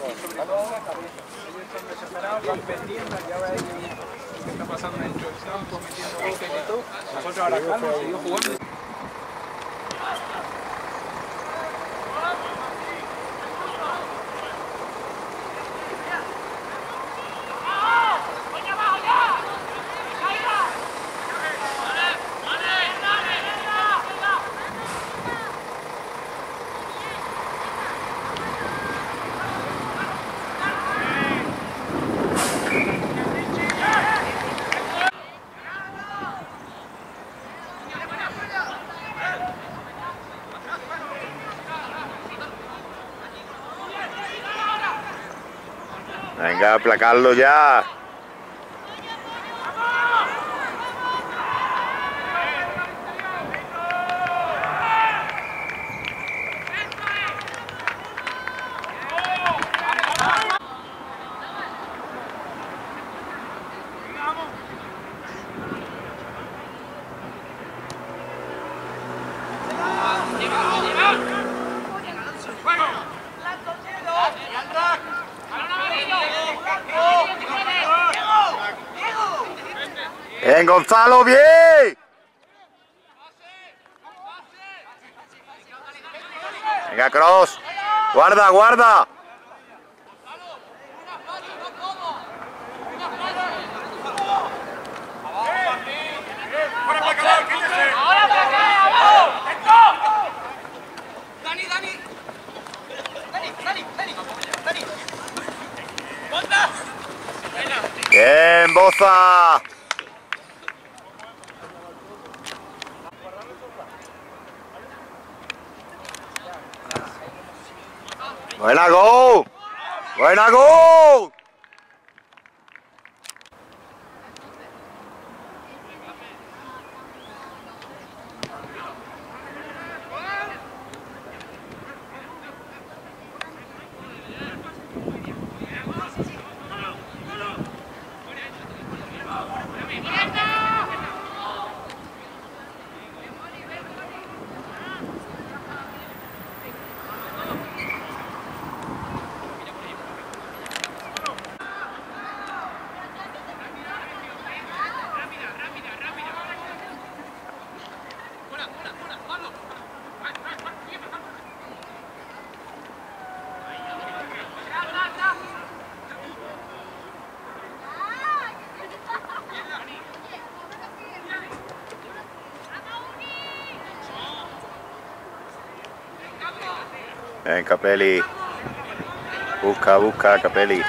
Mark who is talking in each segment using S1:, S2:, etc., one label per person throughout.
S1: están desesperados, van perdiendo, ya veis qué está pasando dentro del campo, metiendo goles y todo. Nosotros ahora calma, seguimos jugando.
S2: Venga, aplacarlo ya. Bien, Gonzalo, bien. Venga, Cross. Guarda, guarda. Bien, Boza. Buena go. Buena go. Ven, Capelli. Busca, busca, Capelli.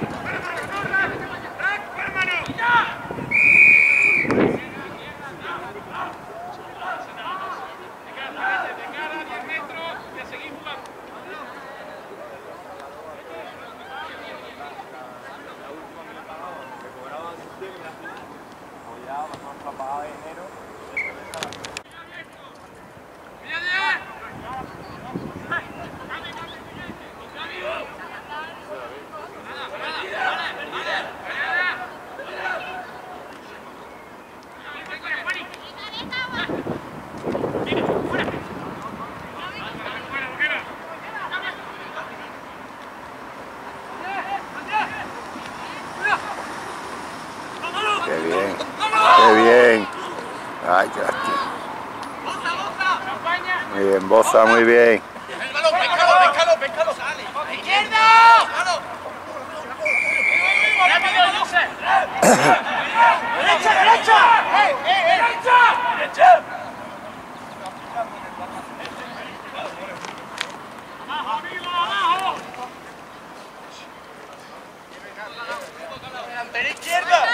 S2: Qué bien, qué bien. Ay, ya. Muy bien, Boza, muy bien.
S3: ¡Pescalo, pescalo! ¡A la izquierda! ¡Derecha, derecha! ¡Derecha! ¡Derecha! ¡Abajo, amigo, abajo! ¡Delantera izquierda!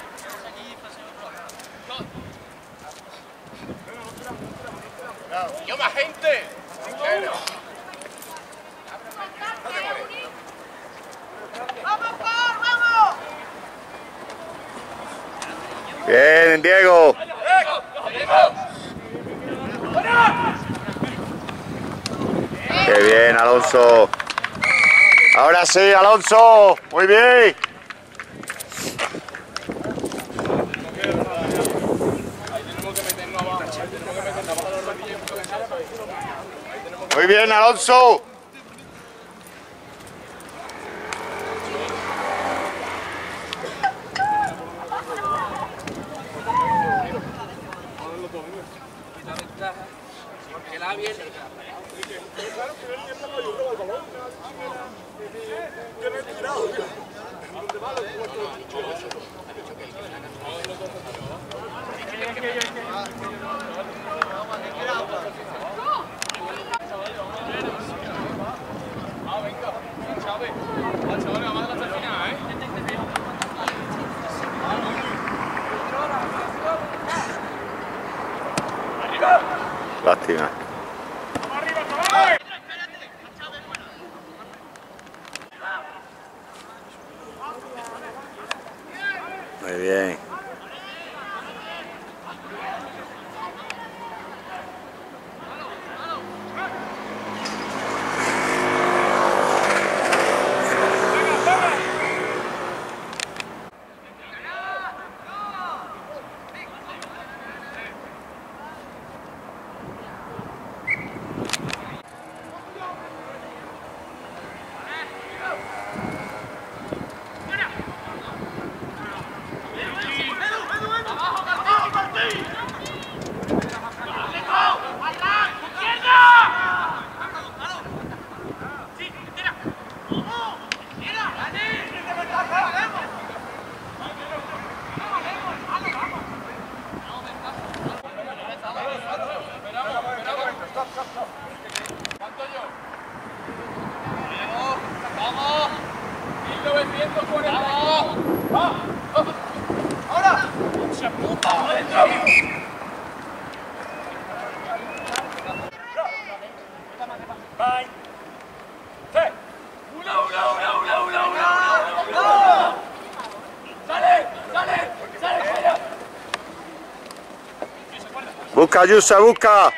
S3: ¡Yo más gente! ¡Vamos, vamos!
S2: Bien, Diego. Qué bien, Alonso. Ahora sí, Alonso. Muy bien. Muy bien, Alonso. Lástima. Muy bien. Busca, Yusa, busca.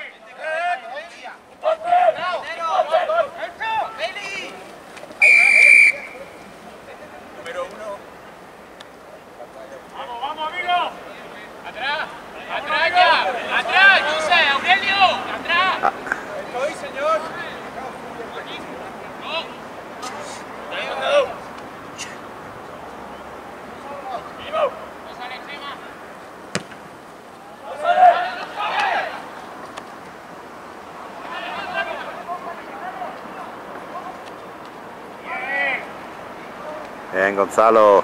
S2: Bien, Gonzalo.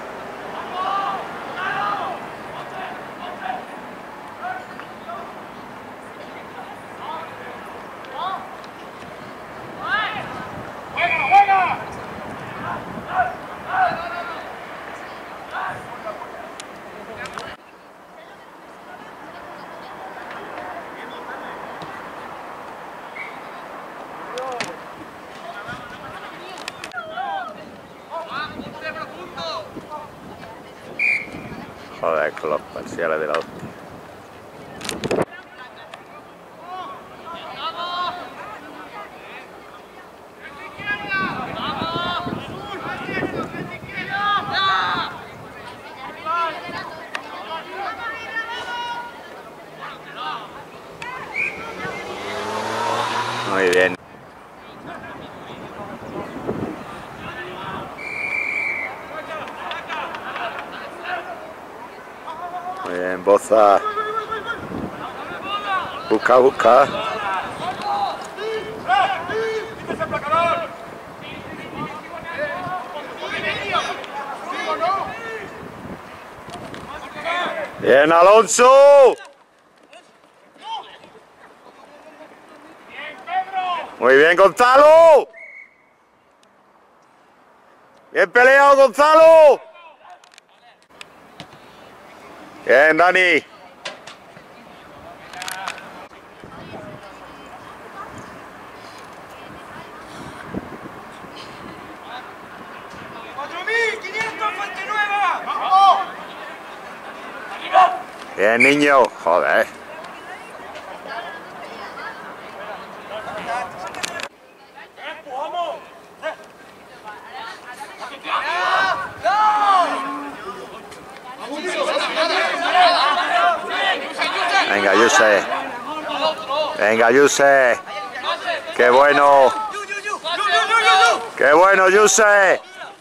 S2: Joder, con los parciales de la hostia. Muy bien. Muy bien, Boza. Busca, busca. Bien, Alonso. Muy bien, Gonzalo. Bien peleado, Gonzalo. Bien, Dani. Bien, niño. Joder. Venga, Yuse. Venga, Yuse. Qué bueno. Qué bueno, Yuse.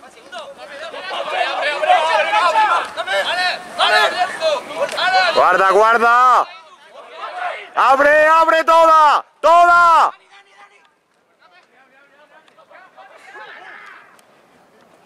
S2: Guarda, guarda. Abre, abre toda. Toda.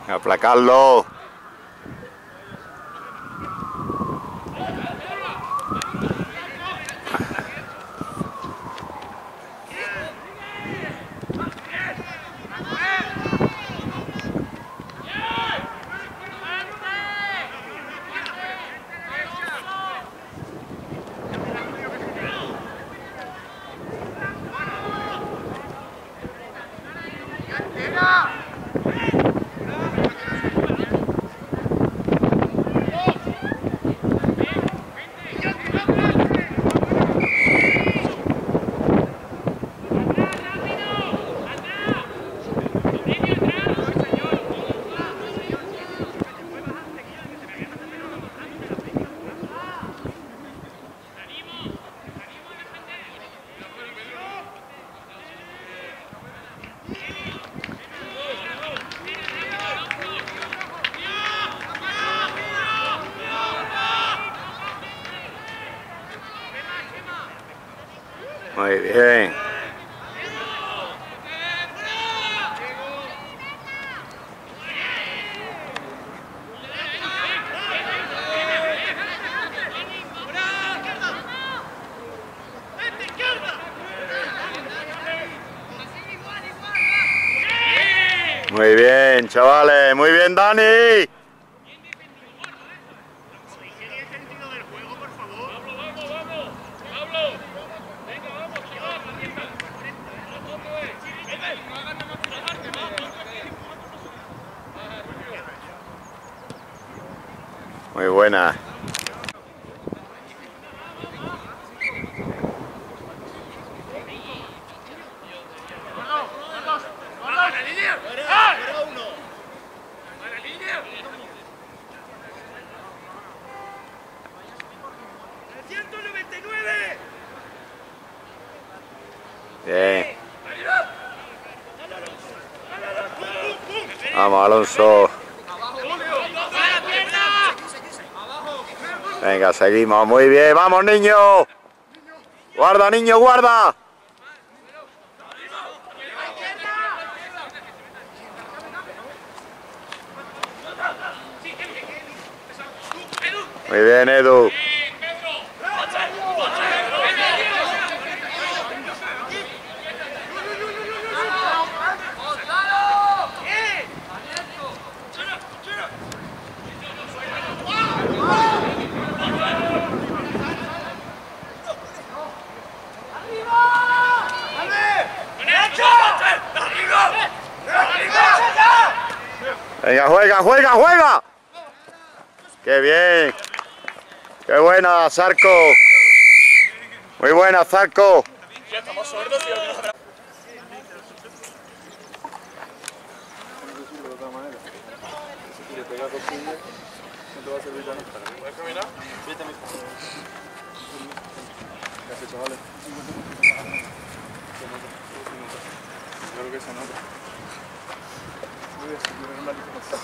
S2: Aplacarlo. Muy bien. Muy bien, chavales. Muy bien, Dani. Muy buena. Bien. Vamos, Alonso. Venga, seguimos. Muy bien. Vamos, niño. Guarda, niño, guarda. Muy bien, Edu. Venga, juega, juega, juega. Qué bien. Qué buena, Zarco. Muy buena, Zarco.
S3: Estamos sordos, tío. ¿Puedes caminar? Gracias, chavales. Yo creo que se nota. Muy bien, si la lista.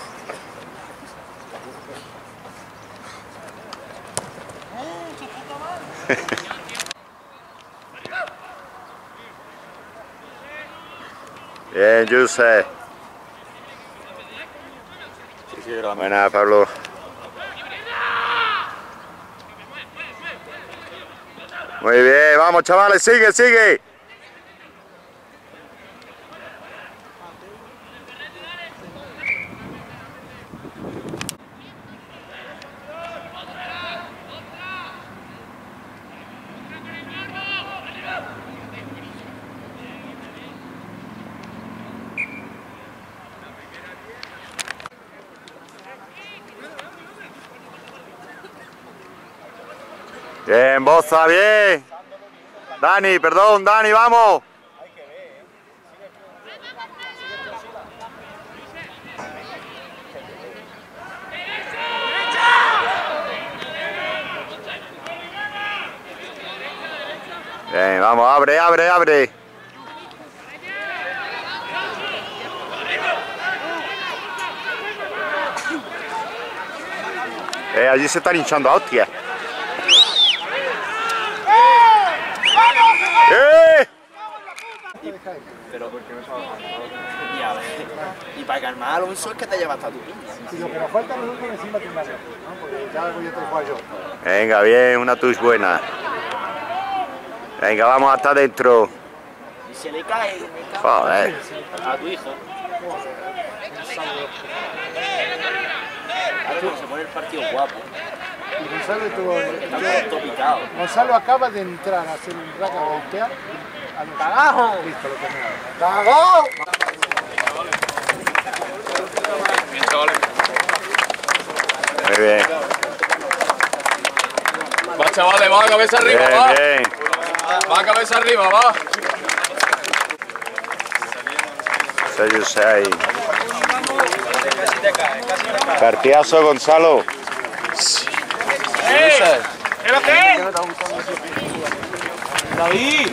S3: ¡Su puta madre!
S2: Bien, Jose. Buena, Pablo. Muy bien, vamos, chavales, sigue, sigue. Bien, Boza, bien. Dani, perdón, Dani, vamos. Bien, vamos, abre, abre, abre. Allí se están hinchando a hostias.
S4: Pero porque me estaba bajando. Y para calmar a Alonso es que te lleva hasta tu piña.
S5: Si lo que nos falta a nosotros encima que más, ¿no? Porque ya voy a jugar yo.
S2: Venga, bien, una touch buena. Venga, vamos hasta adentro.
S4: Y se le cae,
S2: Joder.
S4: a tu hijo. Ahora cuando se pone el partido guapo.
S5: Y Gonzalo,
S4: Está picado.
S5: Gonzalo acaba de entrar a hacer un rack a golpear.
S4: ¡Cagajo!
S5: Listo, lo terminado. ¡Cagó!
S3: Bien, chavales.
S2: Muy bien.
S3: Va, chavales, va, cabeza arriba, va.
S2: Bien, bien.
S3: Va, cabeza arriba, va.
S2: Sellos ahí. Partidazo, Gonzalo.
S1: ¿Es lo que es? David.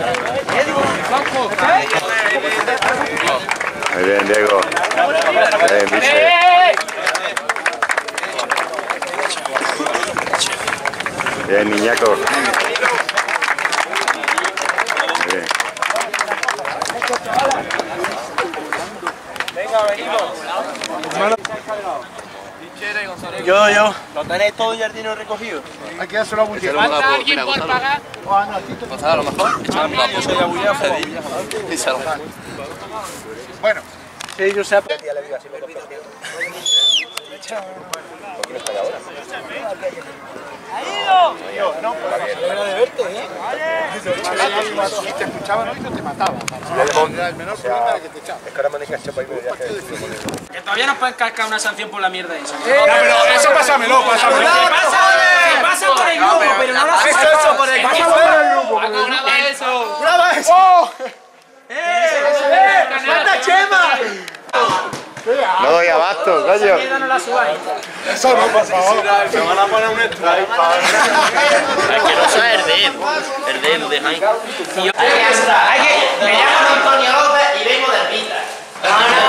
S2: Muy bien, Diego. Bien, Michel. Bien, Niñaco. Bien.
S1: Venga, venimos.
S4: Yo. ¿Lo tenéis todo ya el dinero recogido?
S5: Hay que dárselo a Bullero.
S1: ¿Falta alguien por pagar?
S5: Ah, no, a ti te...
S3: A lo mejor.
S4: Yo soy abuelo.
S3: Y se lo dan.
S5: Bueno,
S1: Sí, yo sé.
S5: si te escuchaban hoy no te mataban. Era el menor problema era que te echaban.
S6: Que todavía nos pueden cascar una sanción por la mierda esa.
S3: Pero eso pásamelo, pásamelo.
S6: Se pasa por el grupo, pero no lo hace
S4: Eso por el grupo.
S6: Graba eso.
S4: ¡Graba eso!
S6: ¡Mata Chema!
S2: No doy abasto, coño.
S6: Mierda, no la subáis.
S5: Eso no, por favor.
S3: Se van a poner un strike.
S4: Es que no sabe el dedo de Jaime.
S6: Me llamo Antonio López y vengo de Pita.